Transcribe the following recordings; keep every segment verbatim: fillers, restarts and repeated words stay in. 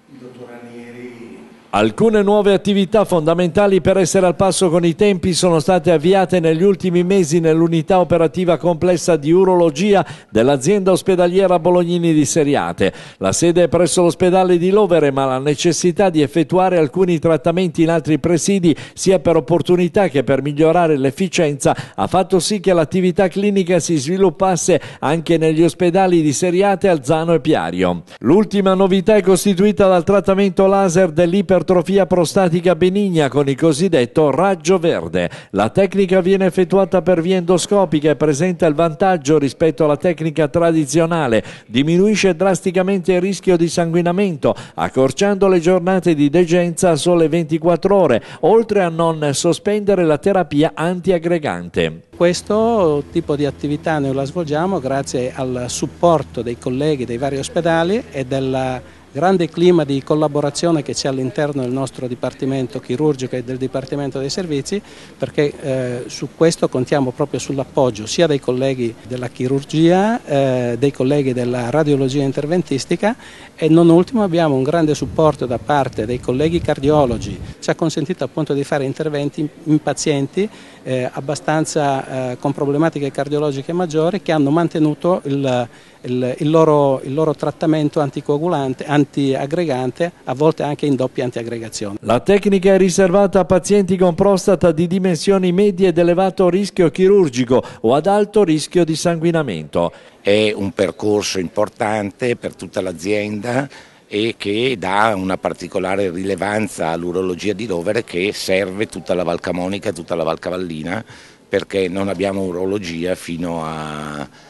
il dottor Ranieri. Alcune nuove attività fondamentali per essere al passo con i tempi sono state avviate negli ultimi mesi nell'unità operativa complessa di urologia dell'azienda ospedaliera Bolognini di Seriate. La sede è presso l'ospedale di Lovere, ma la necessità di effettuare alcuni trattamenti in altri presidi, sia per opportunità che per migliorare l'efficienza, ha fatto sì che l'attività clinica si sviluppasse anche negli ospedali di Seriate, Alzano e Piario. L'ultima novità è costituita dal trattamento laser dell'iper ipertrofia prostatica benigna con il cosiddetto raggio verde. La tecnica viene effettuata per via endoscopica e presenta il vantaggio rispetto alla tecnica tradizionale: diminuisce drasticamente il rischio di sanguinamento, accorciando le giornate di degenza a sole ventiquattro ore, oltre a non sospendere la terapia antiaggregante. Questo tipo di attività noi la svolgiamo grazie al supporto dei colleghi dei vari ospedali e della grande clima di collaborazione che c'è all'interno del nostro dipartimento chirurgico e del dipartimento dei servizi, perché eh, su questo contiamo proprio sull'appoggio sia dei colleghi della chirurgia, eh, dei colleghi della radiologia interventistica e non ultimo abbiamo un grande supporto da parte dei colleghi cardiologi. Ci ha consentito appunto di fare interventi in, in pazienti eh, abbastanza eh, con problematiche cardiologiche maggiori che hanno mantenuto il Il, il, loro, il loro trattamento anticoagulante, antiaggregante, a volte anche in doppia antiaggregazione. La tecnica è riservata a pazienti con prostata di dimensioni medie ed elevato rischio chirurgico o ad alto rischio di sanguinamento. È un percorso importante per tutta l'azienda e che dà una particolare rilevanza all'urologia di Lovere, che serve tutta la Val Camonica e tutta la Val Cavallina, perché non abbiamo urologia fino a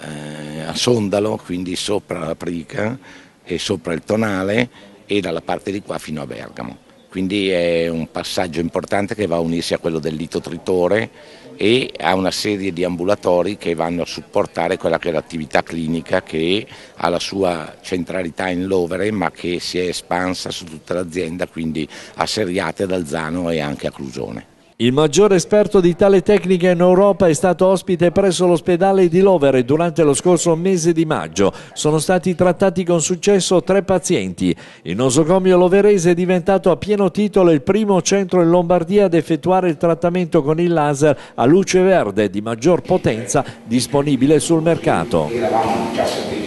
a Sondalo, quindi sopra la Prica e sopra il Tonale, e dalla parte di qua fino a Bergamo. Quindi è un passaggio importante che va a unirsi a quello del litotritore e a una serie di ambulatori che vanno a supportare quella che è l'attività clinica, che ha la sua centralità in Lovere ma che si è espansa su tutta l'azienda, quindi a Seriate, ad Alzano e anche a Clusone. Il maggiore esperto di tale tecnica in Europa è stato ospite presso l'ospedale di Lovere durante lo scorso mese di maggio. Sono stati trattati con successo tre pazienti. Il nosocomio loverese è diventato a pieno titolo il primo centro in Lombardia ad effettuare il trattamento con il laser a luce verde di maggior potenza disponibile sul mercato.